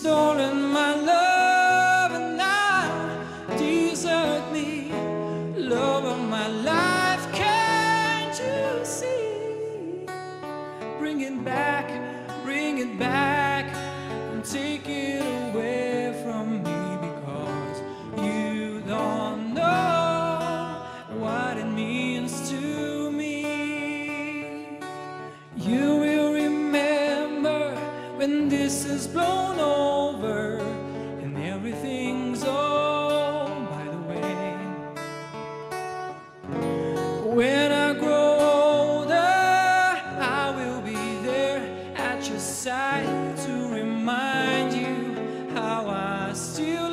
stolen my love and now desert me. Love of my life, can't you see? Bring it back, and take it away from me, because you don't know what it means to me. You will remember when this is blown over and everything's all by the way. When I grow older, I will be there at your side to remind you how I still